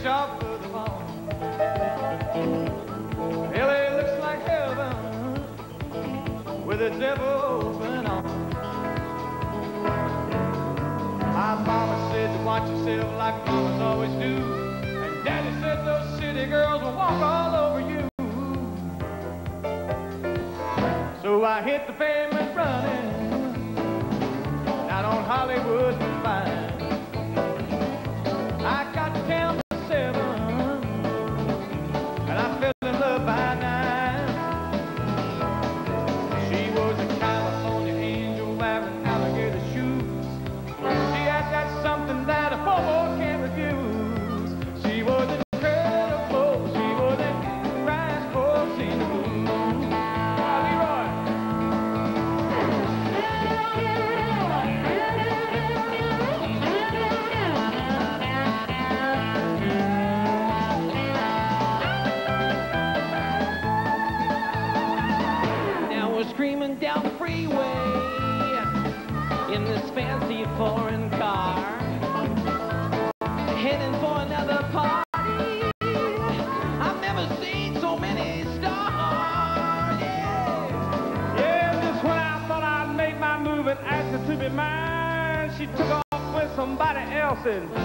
off for the fall. LA looks like heaven with its ever-open arms. My mama said to watch yourself like mamas always do, and daddy said those city girls will walk all over you. So I hit the pavement running out on Hollywood and Vine. I got down to 7 and I fell in love by 9. She was a California angel wearing alligator shoes. She had got something that a bobo can't refuse. She was incredible. She was a rise for in the moon. Screaming down the freeway in this fancy foreign car, heading for another party. I've never seen so many stars. Yeah, just when I thought I'd make my move and asked her to be mine, she took off with somebody else and